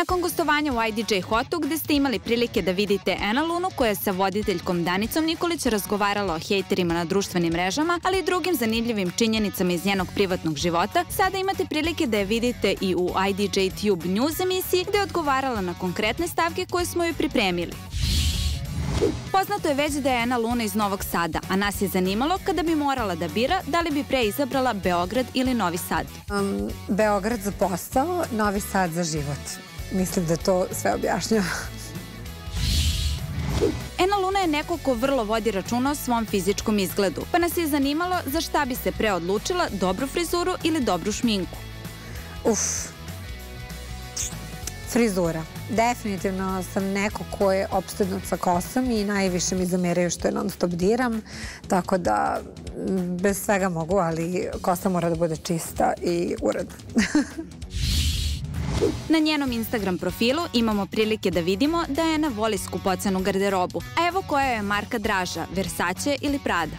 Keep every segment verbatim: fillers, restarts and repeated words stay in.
Nakon gostovanja u I D J Hotu, gde ste imali prilike da vidite Ena Lunu koja je sa voditeljkom Danicom Nikolić razgovarala o hejterima na društvenim mrežama, ali i drugim zanimljivim činjenicama iz njenog privatnog života, sada imate prilike da je vidite i u I D J Tube News emisiji gde je odgovarala na konkretne stavke koje smo joj pripremili. Poznato je već da je Ena Luna iz Novog Sada, a nas je zanimalo kada bi morala da bira da li bi pre izabrala Beograd ili Novi Sad. Um, Beograd za posao, Novi Sad za život. Mislim da to sve objašnjava. Ena Luna je neko ko vrlo vodi računa o svom fizičkom izgledu, pa nas je zanimalo za šta bi se pre odlučila, dobru frizuru ili dobru šminku. Uf, frizura. Definitivno sam neko ko je opsednut sa kosom i najviše mi zameraju što je non stop diram, tako da bez svega mogu, ali kosa mora da bude čista i uredna. Na njenom Instagram profilu imamo prilike da vidimo da Ena voli skupocenu garderobu. A evo koja je marka draža, Versace ili Prada?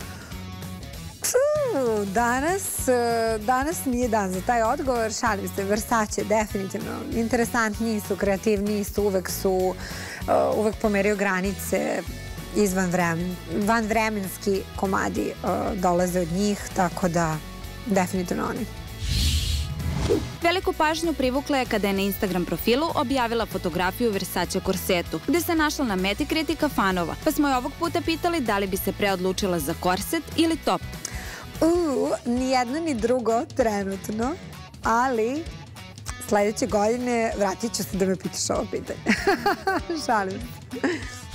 Danas, danas nije dan za taj odgovor, šalim se, Versace, definitivno. Interesantniji su, kreativniji su, uvek su, uvek pomeraju granice, izvan vremen, vanvremenski komadi dolaze od njih, tako da definitivno oni. Veliku pažnju privukla je kada je na Instagram profilu objavila fotografiju u Versace korsetu, gde se našla na meti kritika fanova, pa smo je ovog puta pitali da li bi se pre odlučila za korset ili top. U, ni jedno ni drugo trenutno, ali sledeće godine vratit ću se da me pitaš ovo pitanje. Šalim se.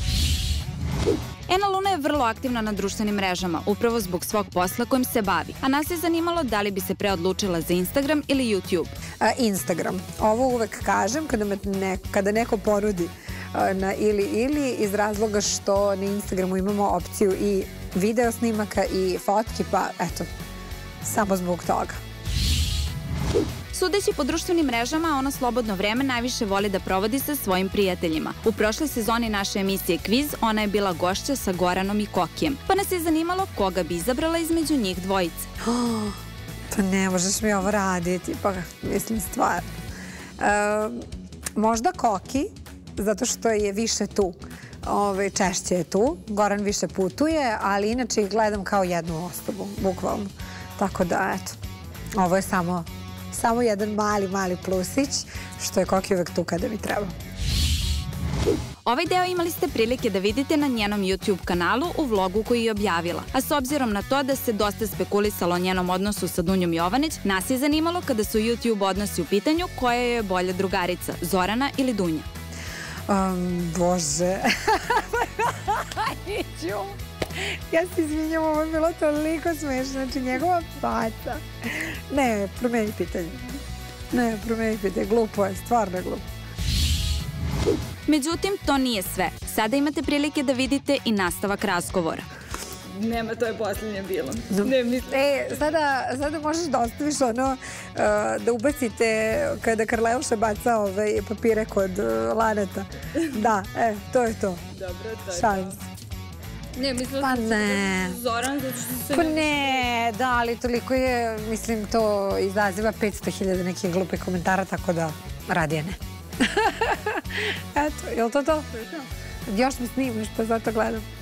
Ena Luna je vrlo aktivna na društvenim mrežama, upravo zbog svog posla kojim se bavi. A nas je zanimalo da li bi se pre odlučila za Instagram ili YouTube. A, Instagram. Ovo uvek kažem kada, me ne, kada neko porudi a, na ili ili iz razloga što na Instagramu imamo opciju i video snimaka i fotki, pa eto, samo zbog toga. Sudeći po društvenim mrežama, ona slobodno vreme najviše voli da provodi sa svojim prijateljima. U prošloj sezoni naše emisije Kviz ona je bila gošća sa Goranom i Kokijem, pa nas je zanimalo koga bi izabrala između njih dvojice. Oh, pa ne možeš mi ovo raditi, pa mislim stvarno. E, možda Koki, zato što je više tu. Ove, češće je tu, Goran više putuje, ali inače ih gledam kao jednu osobu, bukvalno. Tako da, eto, ovo je samo... Samo jedan mali, mali plusić, što je Koki uvek tu kada mi treba. Ovaj deo imali ste prilike da vidite na njenom YouTube kanalu u vlogu koji je objavila. A s obzirom na to da se dosta spekulisalo o njenom odnosu sa Dunjom Jovanić, nas je zanimalo kada su YouTube odnosi u pitanju koja je bolja drugarica, Zorana ili Dunja. Um, bože. Neću. Ja se izvinjam, ovo je bilo toliko smešno, znači njegova faca. Ne, promeni pitanje. Ne, promeni pitanje, glupo je, stvarno je glupo. Međutim, to nije sve. Sada imate prilike da vidite i nastavak razgovora. Nema, to je posljednje bilo. Ne, mislim. E, sada, sada možeš da ostaviš ono, uh, da ubacite kada Karleuša baca ove papire kod uh, laneta. Da, e, to je to. Dobro, to je Šalim to. se. Ne, mislila Pa sam ne. Zoran, zato što se... Pa ne, da, ali toliko je, mislim, to izaziva petsto hiljada nekih glupih komentara, tako da radije ne. Eto, je li to to? To je to. Još me snimaš, pa zato gledam.